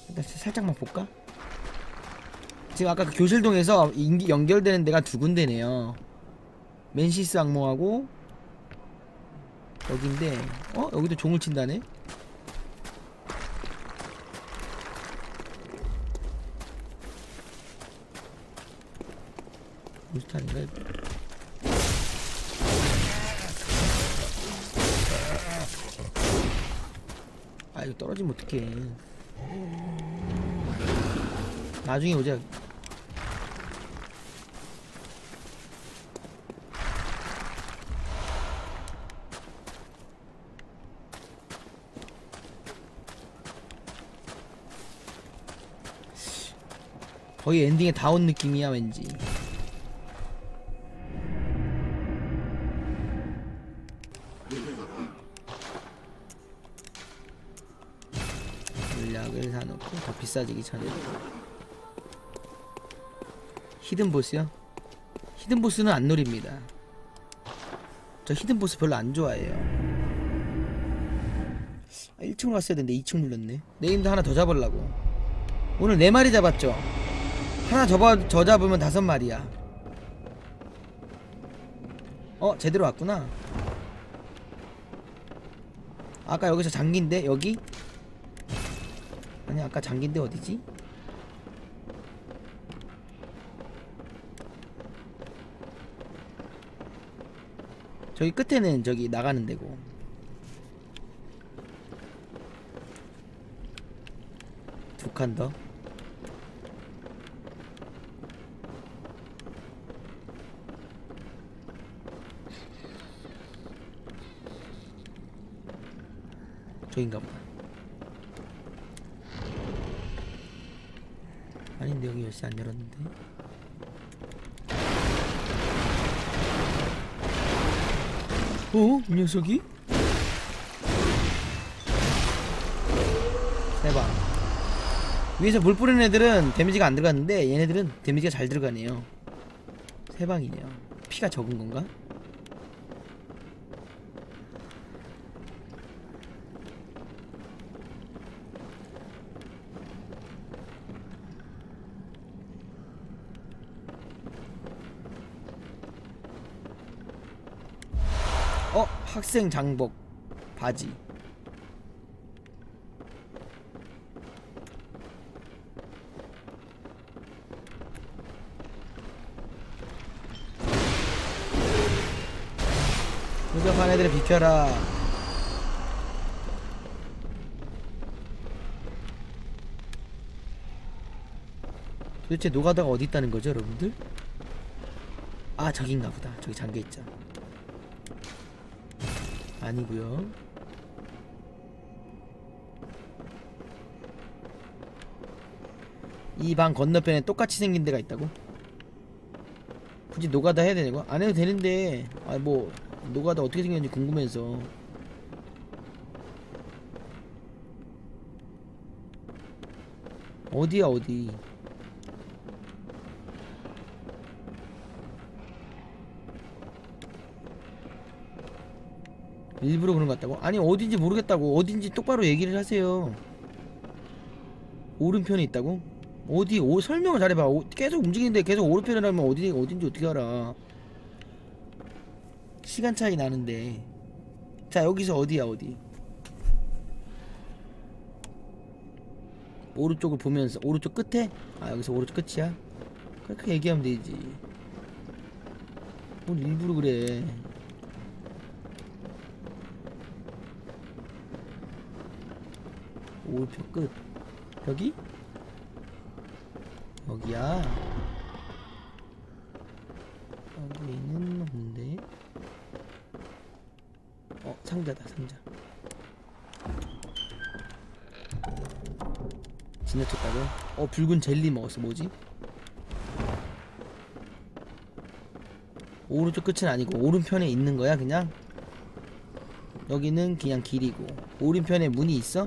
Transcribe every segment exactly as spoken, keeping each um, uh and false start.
일단 살짝만 볼까? 지금 아까 그 교실동에서 인기 연결되는 데가 두 군데네요. 맨시스 악몽하고 여긴데, 어? 여기도 종을 친다네? 몬스터인가? 아, 이거 떨어지면 어떡해. 나중에 오자. 거의 엔딩에 다 온 느낌이야 왠지. 물약을 사놓고 더 비싸지기 전에. 히든보스요? 히든보스는 안 노립니다. 저 히든보스 별로 안 좋아해요. 아, 일 층으로 갔어야 되는데 이 층 눌렀네. 네임도 하나 더 잡으려고. 오늘 네 마리 잡았죠? 하나 더, 더 잡으면 다섯 마리야. 어? 제대로 왔구나. 아까 여기서 장기인데? 여기? 아니 아까 장기인데 어디지? 저기 끝에는 저기 나가는 데고. 두 칸 더. 저긴가 보다. 아닌데 여기 열쇠 안 열었는데. 어? 이 녀석이? 대박. 위에서 물 뿌리는 애들은 데미지가 안 들어갔는데 얘네들은 데미지가 잘 들어가네요. 세 방이네요. 피가 적은 건가? 어? 학생 장복 바지. 무적한 애들 비켜라. 도대체 노가다가 어디 있다는 거죠 여러분들? 아 저긴가 보다. 저기 잠겨있죠. 아니구요. 이 방 건너편에 똑같이 생긴 데가 있다고? 굳이 노가다 해야 되는 거? 안 해도 되는데. 아 뭐 노가다 어떻게 생겼는지 궁금해서. 어디야 어디? 일부러 그런 것 같다고? 아니 어딘지 모르겠다고. 어딘지 똑바로 얘기를 하세요. 오른편에 있다고? 어디? 오, 설명을 잘해봐. 오, 계속 움직이는데 계속 오른편에 하면 어디, 어딘지 어떻게 알아. 시간 차이 나는데. 자 여기서 어디야 어디? 오른쪽을 보면서. 오른쪽 끝에? 아 여기서 오른쪽 끝이야? 그렇게 얘기하면 되지. 뭘 일부러 그래. 오른쪽 끝. 여기? 여기야. 여기는 없는데. 어 상자다 상자. 지나쳤다고? 어 붉은 젤리 먹었어. 뭐지? 오른쪽 끝은 아니고 오른편에 있는 거야 그냥? 여기는 그냥 길이고. 오른편에 문이 있어?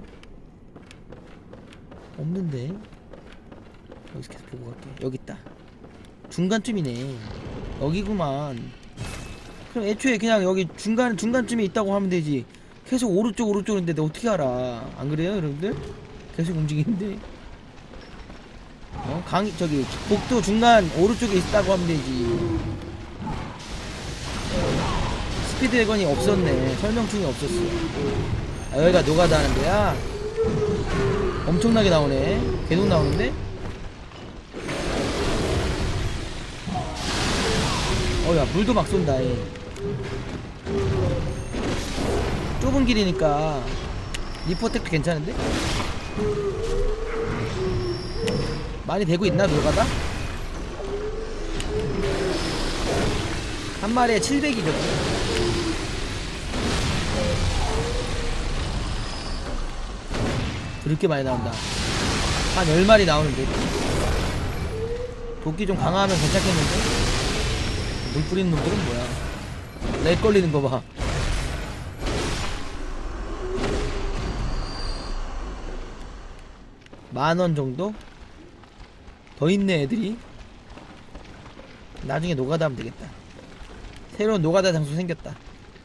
없는데. 여기서 계속 보고 갈게. 여기 있다. 중간쯤이네. 여기구만. 그럼 애초에 그냥 여기 중간 중간쯤에 있다고 하면 되지. 계속 오른쪽 오른쪽인데 내가 어떻게 알아? 안 그래요 여러분들? 계속 움직이는데. 어? 강 저기 복도 중간 오른쪽에 있다고 하면 되지. 스피드 웨건이 없었네. 설명충이 없었어. 아, 여기가 노가다 하는 데야. 엄청나게 나오네. 계속 나오는데? 어야 물도 막 쏜다. 이. 좁은 길이니까 리포텍도 괜찮은데? 많이 되고 있나 노가다? 한 마리에 칠백이죠. 그렇게 많이 나온다. 한 열 마리 나오는데. 도끼 좀 강화하면 괜찮겠는데? 물 뿌리는 놈들은 뭐야? 렉 걸리는 거 봐. 만원 정도? 더 있네 애들이. 나중에 노가다 하면 되겠다. 새로운 노가다 장소 생겼다.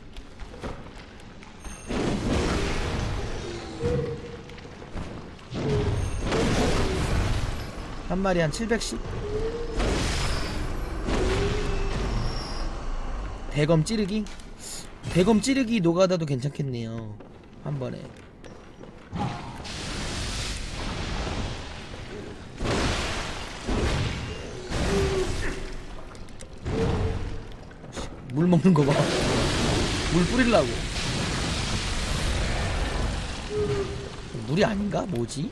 한 마리 한 칠백씩? 대검 찌르기? 대검 찌르기 노가다도 괜찮겠네요. 한 번에. 물 먹는 거 봐. 물 뿌리려고. 물이 아닌가? 뭐지?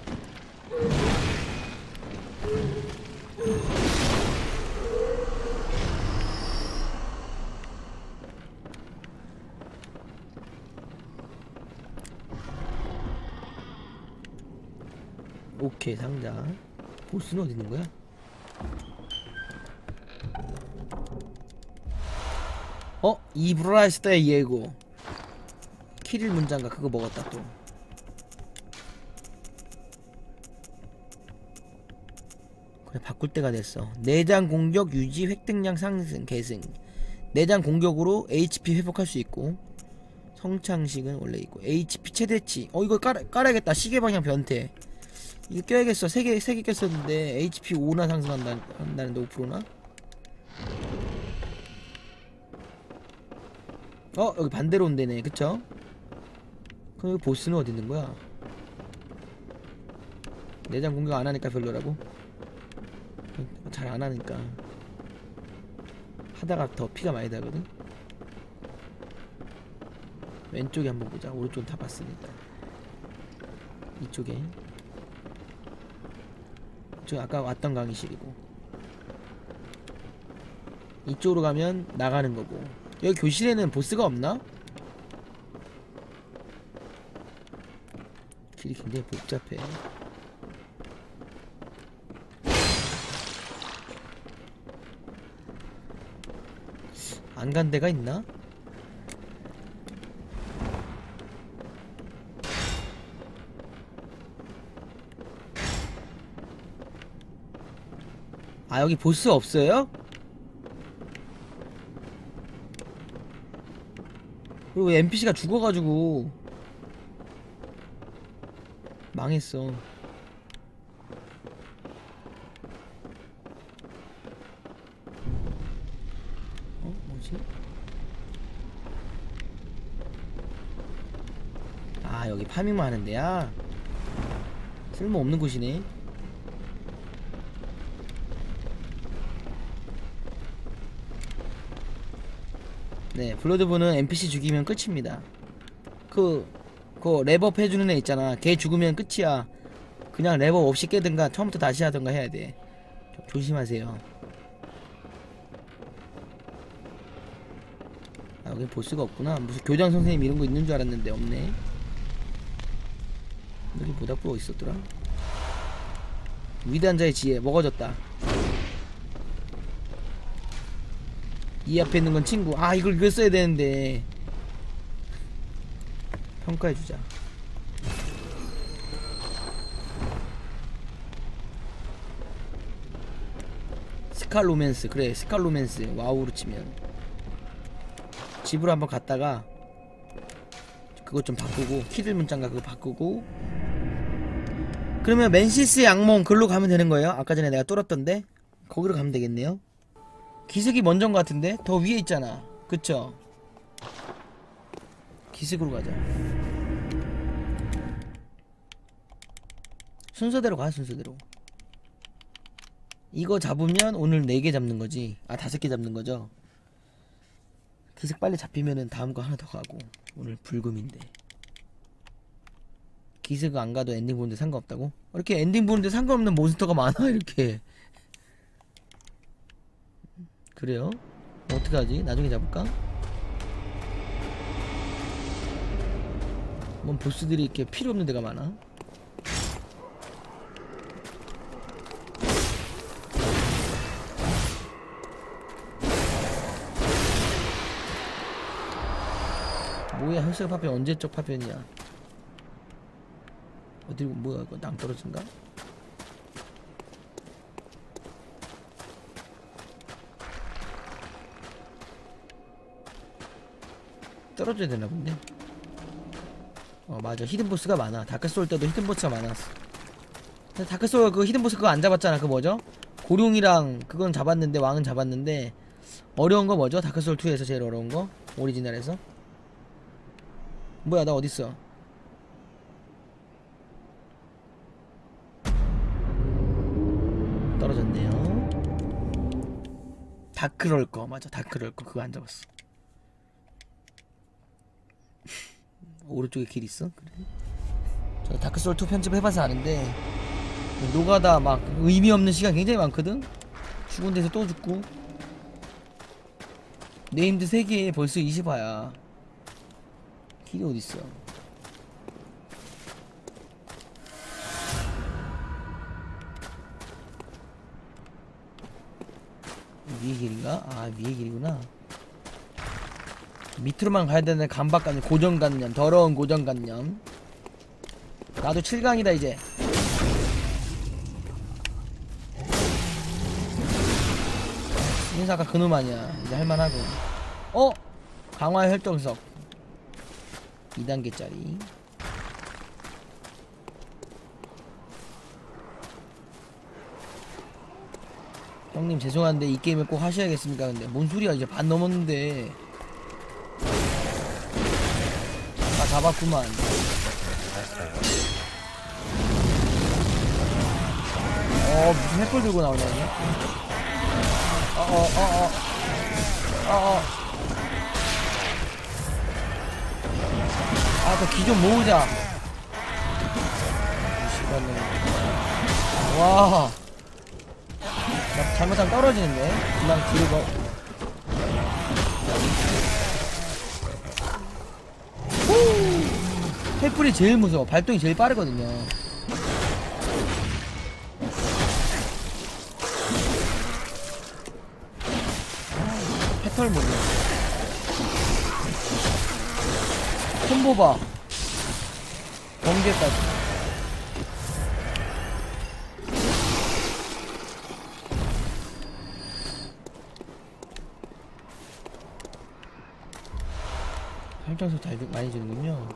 오케이 상자. 보스는 어디 있는 거야? 어? 이브라이스타의 예고. 키릴 문장가 그거 먹었다 또. 그래 바꿀 때가 됐어. 내장 공격 유지 획득량 상승 계승. 내장 공격으로 에이치피 회복할 수 있고 성창식은 원래 있고 에이치피 최대치. 어 이거 깔아, 깔아야겠다. 시계 방향 변태. 이거 껴야겠어. 세 개, 세 개 꼈었는데 에이치피 오나 상승한다, 한다는데 오 퍼센트나? 어 여기 반대로 온대네. 그쵸? 그럼 여기 보스는 어디 있는 거야? 내장 공격 안 하니까 별로라고? 잘 안 하니까. 하다가 더 피가 많이 나거든? 왼쪽에 한번 보자. 오른쪽은 다 봤으니까. 이쪽에. 저 아까 왔던 강의실이고. 이쪽으로 가면 나가는 거고. 여기 교실에는 보스가 없나? 길이 굉장히 복잡해. 안 간 데가 있나? 아 여기 보스 없어요? 그리고 엔피씨가 죽어가지고 망했어. 어? 뭐지? 아 여기 파밍만 하는 데야? 쓸모없는 곳이네. 네, 블러드본은 엔피씨 죽이면 끝입니다. 그, 그 랩업 해주는 애 있잖아. 걔 죽으면 끝이야. 그냥 랩업 없이 깨든가 처음부터 다시 하던가 해야 돼. 좀 조심하세요. 아, 여기 보스가 없구나. 무슨 교장 선생님 이런 거 있는 줄 알았는데 없네. 여기 모닥불 있었더라. 위대한 자의 지혜 먹어졌다. 이 앞에 있는 건 친구. 아 이걸 읽었어야 되는데. 평가해주자. 스칼로맨스. 그래 스칼로맨스. 와우로 치면 집으로 한번 갔다가 그것 좀 바꾸고 키들 문장가 그거 바꾸고 그러면 맨시스 양몽 글로 가면 되는 거예요? 아까 전에 내가 뚫었던데 거기로 가면 되겠네요. 기슭이 먼저인 것 같은데? 더 위에 있잖아. 그쵸? 기슭으로 가자. 순서대로 가. 순서대로. 이거 잡으면 오늘 네 개 잡는 거지. 아 다섯 개 잡는 거죠. 기슭 빨리 잡히면은 다음 거 하나 더 가고. 오늘 불금인데 기슭 안 가도 엔딩 보는데 상관없다고? 이렇게 엔딩 보는데 상관없는 몬스터가 많아. 이렇게. 그래요? 어떡하지? 나중에 잡을까? 뭔 보스들이 이렇게 필요 없는 데가 많아. 뭐야, 혈색 파편 언제적 파편이야? 어디 뭐야 이거 낭떠러진가? 떨어져야 되나 본데? 어 맞아, 히든보스가 많아. 다크소울 때도 히든보스가 많았어. 근데 다크소울 그 히든보스 그거 안 잡았잖아. 그 뭐죠? 고룡이랑 그건 잡았는데, 왕은 잡았는데 어려운 거 뭐죠? 다크소울 투에서 제일 어려운 거? 오리지널에서? 뭐야 나 어딨어? 떨어졌네요. 다크럴거 맞아, 다크럴거 그거 안 잡았어. 오른쪽에 길 있어? 그래. 저 다크소울 투 편집해봐서 아는데 노가다 막 의미 없는 시간 굉장히 많거든? 죽은 데서 또 죽고. 네임드 세 개에 벌써 이십 화야. 길이 어딨어? 위에 길인가? 아 위에 길이구나. 밑으로만 가야 되는 간박관념, 고정관념, 더러운 고정관념. 나도 칠 강이다 이제. 인사가 그놈 아니야. 이제 할만하고. 어? 강화 혈정석 이 단계짜리. 형님 죄송한데 이 게임을 꼭 하셔야겠습니까? 근데 뭔 소리야, 이제 반 넘었는데. 다 잡았구만. 어 무슨 햇불 들고 나오냐. 어어어어 어어. 아 저 기 좀 모으자. 와 나 잘못하면 떨어지는데. 그냥 뒤로 가. 햇불이 제일 무서워. 발동이 제일 빠르거든요. 패턴을 모르네. 콤보 봐. 번개까지. 혈정석 잘 많이 주는군요.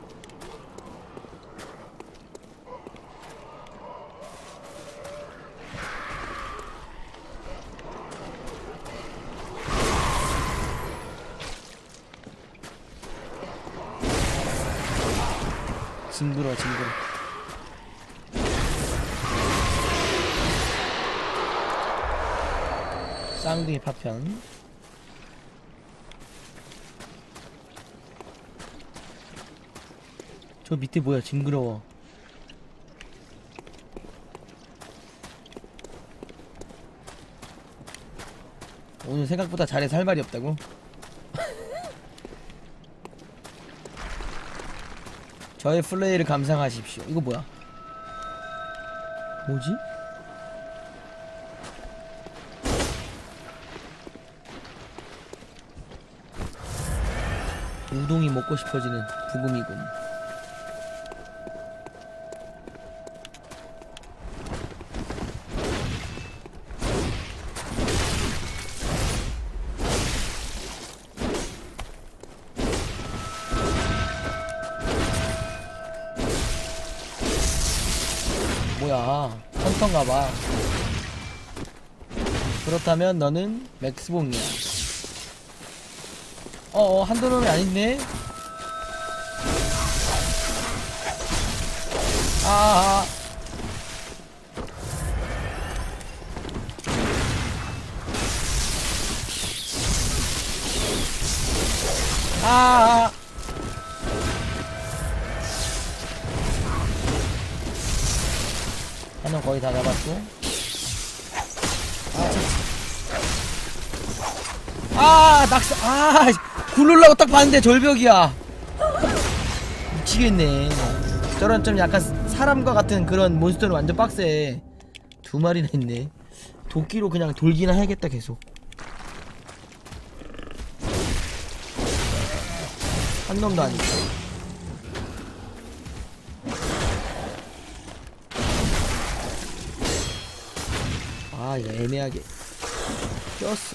징그러 징그러. 쌍둥이 파편. 저 밑에 뭐야, 징그러워. 오늘 생각보다 잘해서 할 말이 없다고? 저의 플레이를 감상하십시오. 이거 뭐야? 뭐지? 우동이 먹고 싶어지는 부금이군. 뭐야, 헌터인가봐. 그렇다면 너는 맥스봉이야. 어어, 한도놈이 아닌데? 아아. 아아. 한 놈 거의 다 잡았고. 아, 낙사. 아, 굴르려고 딱 봤는데 절벽이야. 미치겠네. 저런 좀 약간 사람과 같은 그런 몬스터는 완전 빡세. 두 마리나 있네. 도끼로 그냥 돌기나 해야겠다 계속. 한 놈도 아니고. 아, 이거 애매하게 꼈어.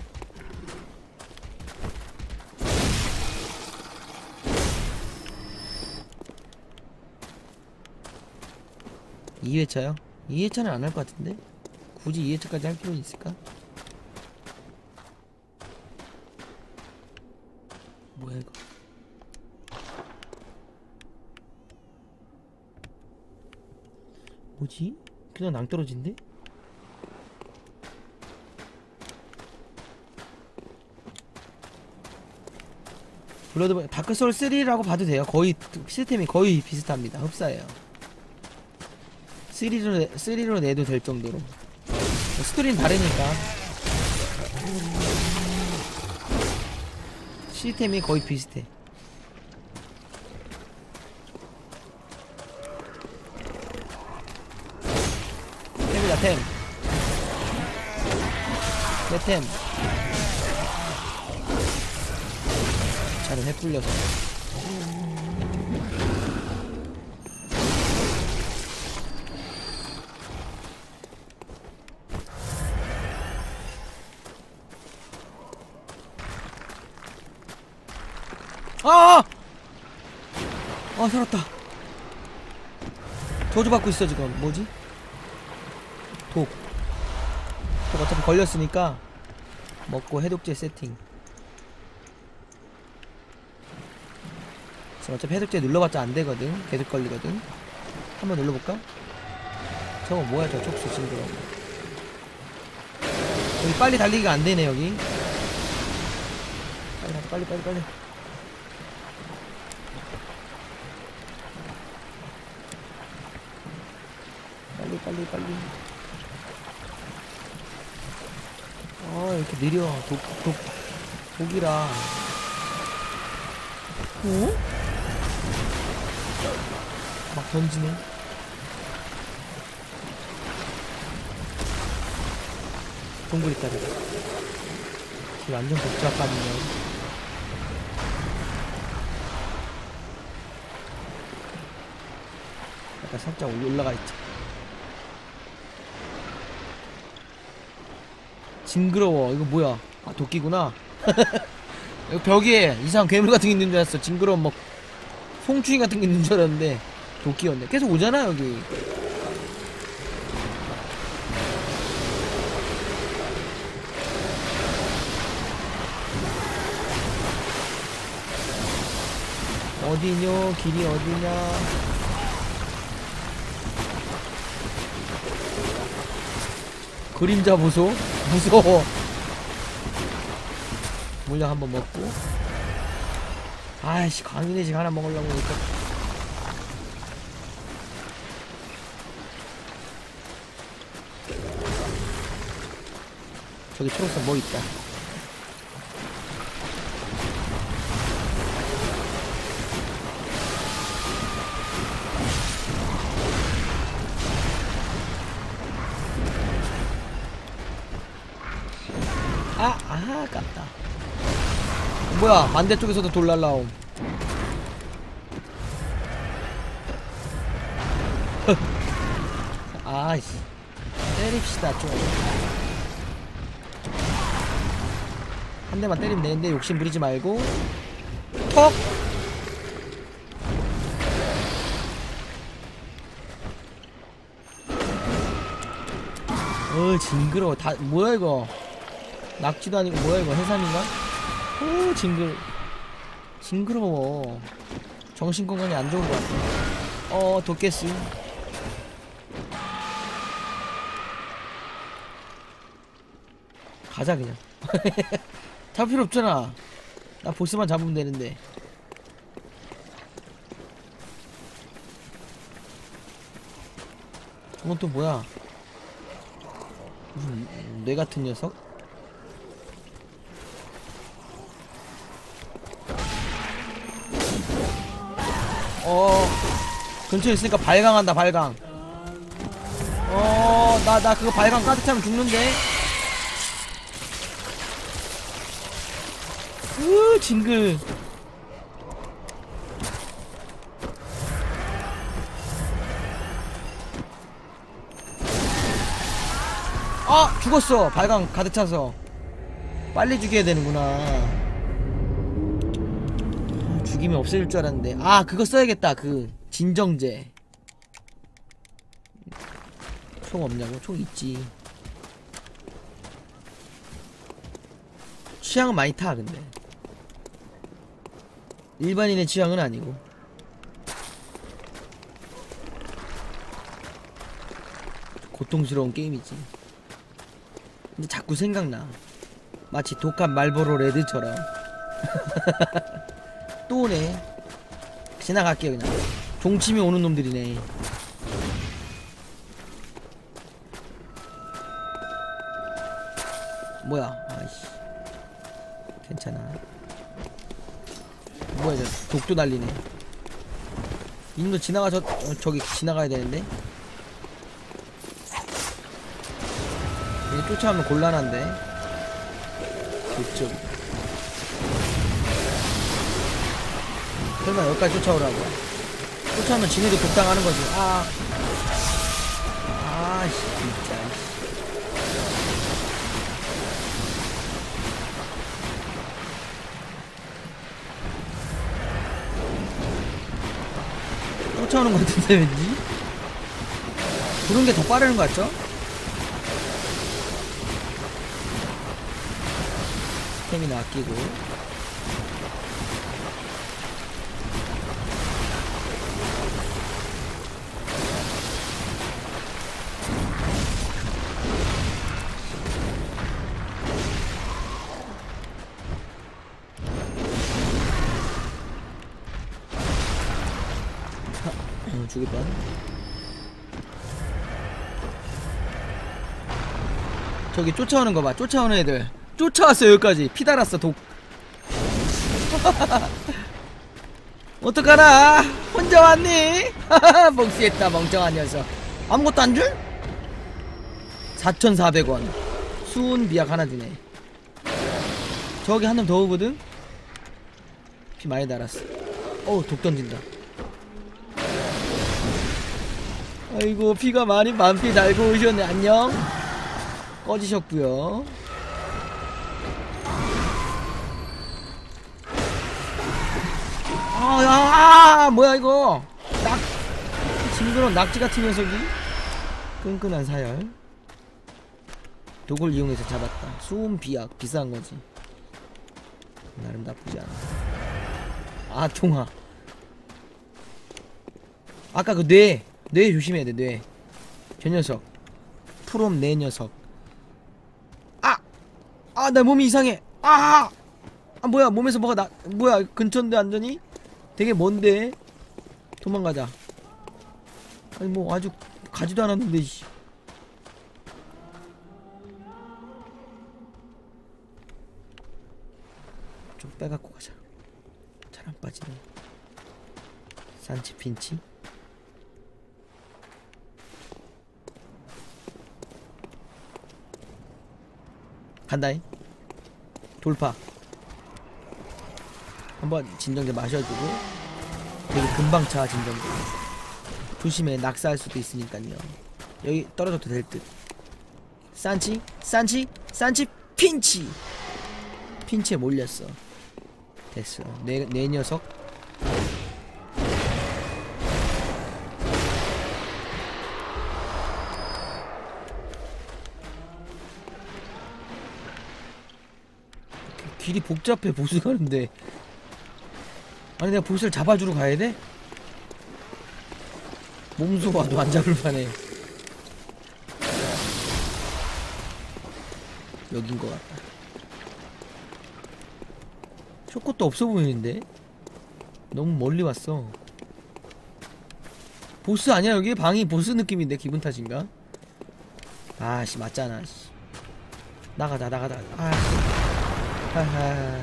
이 회차요? 이 회차는 안 할 것 같은데? 굳이 이 회차까지 할 필요는 있을까? 뭐야 이거. 뭐지? 그냥 낭떠러진데? 블러드 다크소울 쓰리라고 봐도 돼요. 거의 시스템이 거의 비슷합니다. 흡사해요. 쓰리로, 쓰리로 내도 될 정도로. 스토리는 다르니까 시스템이 거의 비슷해. 템이다 템. 내 템. 잘은 해풀려서. 아! 아, 살았다. 저주받고 있어 지금. 뭐지? 독. 독 어차피 걸렸으니까 먹고 해독제 세팅. 지금 어차피 해독제 눌러봤자 안되거든. 계속 걸리거든. 한번 눌러볼까? 저거 뭐야 저 촉수 징그러워. 여기 빨리 달리기가 안되네 여기. 빨리 빨리 빨리 빨리. 빨리 빨리 빨리. 아 이렇게 느려. 독, 독, 독이라. 어? 막 던지네. 동굴 있다 그래. 지금 완전 복잡하네요. 약간 살짝 올라가 있지. 징그러워. 이거 뭐야? 아 도끼구나. 여기 벽에 이상한 괴물 같은 게 있는 줄 알았어. 징그러운 막 송충이 같은 게 있는 줄 알았는데 도끼였네. 계속 오잖아 여기. 어디뇨? 길이 어디냐? 그림자 보소? 무서워. 물약 한번 먹고. 아이씨 강인의식 하나 먹으려고 하니까. 저기 초록색 뭐 있다. 아, 아, 아깝다. 뭐야, 반대쪽에서도 돌 날라옴. 아이씨. 때립시다, 좀. 한 대만 때리면 되는데, 욕심 부리지 말고. 턱! 어 징그러워. 다 뭐야 이거. 낙지도 아니고 뭐야 이거. 해삼인가? 어 징글 징그러워. 정신건강에 안 좋은 것 같아. 어 도깨스. 가자 그냥. 잡을 필요 없잖아. 나 보스만 잡으면 되는데. 저건 또 뭐야? 무슨 뇌 같은 녀석? 어 근처에 있으니까 발광한다. 발광. 어 나 나 그거 발광 가득하면 죽는데. 으 징글. 아 죽었어. 발광 가득 차서. 빨리 죽여야 되는구나. 아, 죽이면 없어질 줄 알았는데. 아 그거 써야겠다. 그 진정제. 총 없냐고? 총 있지. 취향은 많이 타. 근데 일반인의 취향은 아니고. 고통스러운 게임이지. 근데 자꾸 생각나. 마치 독한 말보로 레드처럼. 또 오네. 지나갈게요 그냥. 종침이 오는 놈들이네. 뭐야. 아이씨 괜찮아. 뭐야 저 독도 날리네. 이놈도 지나가. 저 어, 저기 지나가야 되는데. 얘 쫓아오면 곤란한데. 그쪽. 설마 여기까지 쫓아오라고. 쫓아오면 지네도 독당하는 거지. 아 아씨 진짜. 쫓아오는 것 같은데 왠지? 그런 게 더 빠르는 것 같죠? 스태미나 아끼고. 어, 죽일 뻔. 저기 쫓아오는 거 봐. 쫓아오는 애들. 쫓아왔어 여기까지. 피 달았어 독. 어떡하나. 혼자 왔니? 복수했다 멍청한 녀석. 아무것도 안 줄? 사천사백 원 수은 비약 하나 주네. 저기 한 놈 더 오거든? 피 많이 달았어. 어우 독 던진다. 아이고 피가 많이 만피 달고 오셨네. 안녕. 꺼지셨구요. 아, 아, 아 뭐야 이거. 낙 징그러운 낙지 같은 녀석이. 끈끈한 사열. 독을 이용해서 잡았다. 수은 비약 비싼 거지. 나름 나쁘지 않아. 아 통화. 아까 그 뇌. 뇌 조심해야 돼. 뇌. 저 녀석. 프롬 내 녀석. 아! 아 나 몸이 이상해. 아! 아 뭐야 몸에서 뭐가 나 뭐야 근처인데 완전히? 되게 먼데. 도망가자. 아니 뭐 아주 가지도 않았는데. 좀 빼갖고 가자. 잘 안 빠지네. 산치 핀치. 간다잉. 돌파. 한번 진정제 마셔주고. 되게 금방 차 진정제. 조심해 낙사할 수도 있으니까요. 여기 떨어져도 될 듯. 산치 산치 산치 핀치. 핀치에 몰렸어. 됐어. 내, 내 녀석. 길이 복잡해. 보스 가는데. 아니 내가 보스를 잡아주러 가야 돼? 몸소 와도 안 잡을 판에. 여긴 것 같다. 저것도 없어 보이는데? 너무 멀리 왔어. 보스 아니야 여기? 방이 보스 느낌인데 기분 탓인가? 아씨 맞잖아. 씨. 나가자 나가자. 아씨. 하하.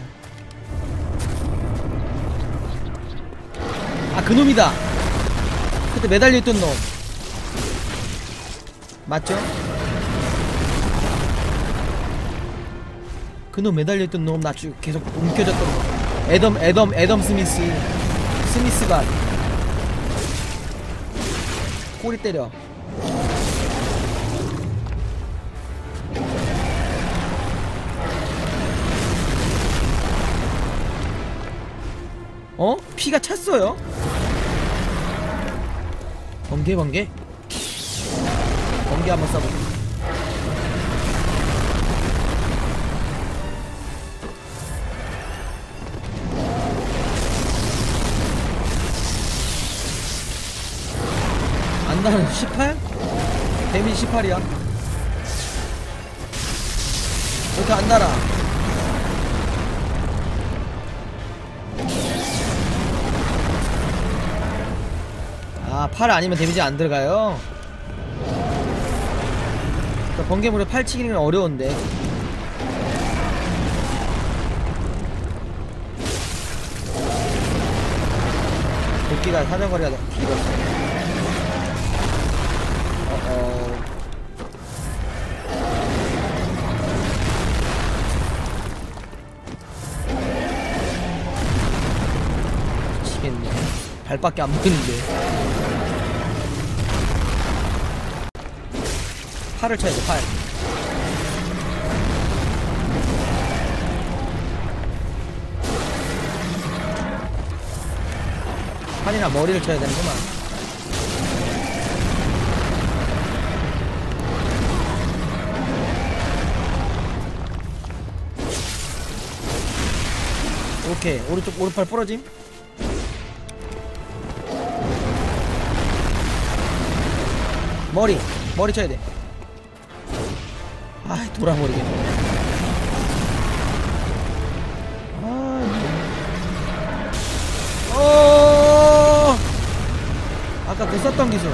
아 그놈이다. 그때 매달려있던 놈 맞죠? 그놈 매달려있던 놈 나 계속 움켜졌던 거. 애덤 애덤 애덤 스미스 스미스가 꼬리 때려. 어? 피가 찼어요? 번개 번개? 번개 한번 써볼게. 안다는 십팔? 데미지 십팔이야. 왜 이렇게 안 날아? 아, 팔 아니면 데미지 안 들어가요? 그러니까 번개물에 팔 치기는 어려운데. 도끼가 사정거리가 길었어. 어어. 미치겠네. 발밖에 안 보이는데. 팔을 쳐야 돼, 팔. 팔이나 머리를 쳐야 되는구만. 오케이. 오른쪽, 오른팔 부러짐. 머리. 머리 쳐야 돼. 아이 돌아버리겠네. 아, 어 아까 그 썼던 기술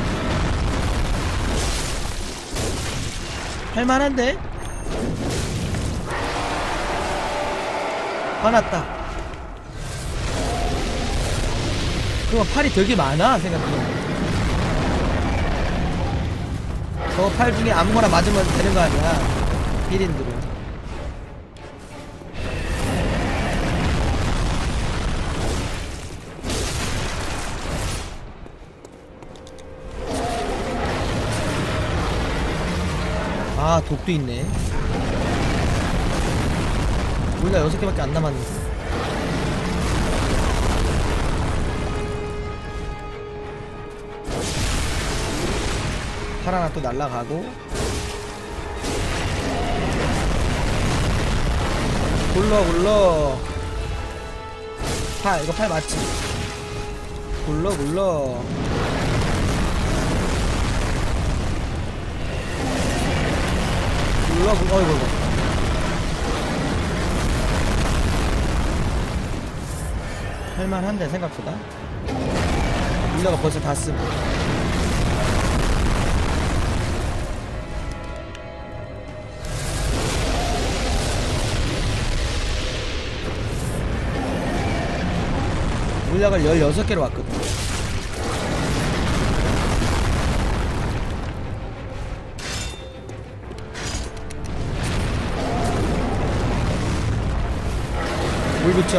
할만한데? 화났다. 그럼 팔이 되게 많아 생각해보면. 저 팔 중에 아무거나 맞으면 되는 거 아니야. 일 인으로. 아 독도 있네. 우리가 여섯 개밖에 안 남았는데. 팔 하나 또 날라가고. 굴러 굴러. 팔 이거 팔 맞지? 굴러 굴러. 굴러 굴러. 어이구 이거. 할만한데 생각보다. 굴러가 벌써 다 쓰고. 물약을 열여섯 개로 왔거든. 물 붙여.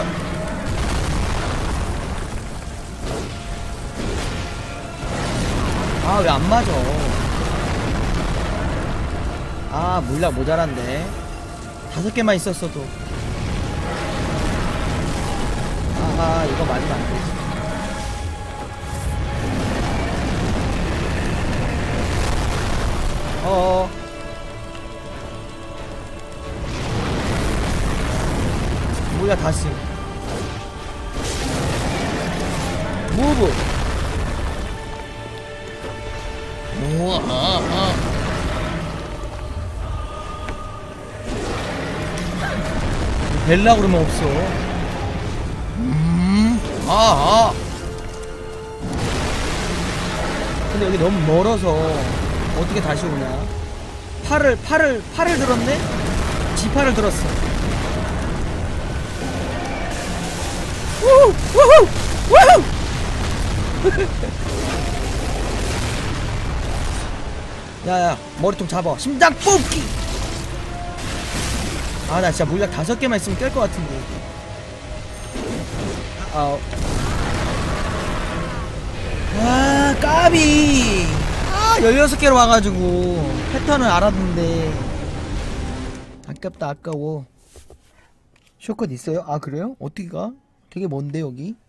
아, 왜 안 맞아? 아, 물약 모자란데. 다섯 개만 있었어도. 아 이거 맞으면 안되지. 어어 물약 다시 무브. 우와 아, 아. 벨라 그러면 없어. 음, 아, 아. 근데 여기 너무 멀어서 어떻게 다시 오냐? 팔을 팔을 팔을 들었네? 지팔을 들었어. 우후 우후 우후. 야야 머리통 잡아. 심장 뽑기. 아 나 진짜 물약 다섯 개만 있으면 깰 것 같은데. 아, 아 까비. 아 열여섯 개로 와가지고 패턴을 알았는데 아깝다 아까워. 쇼컷 있어요? 아 그래요? 어떻게 가? 되게 먼데 여기?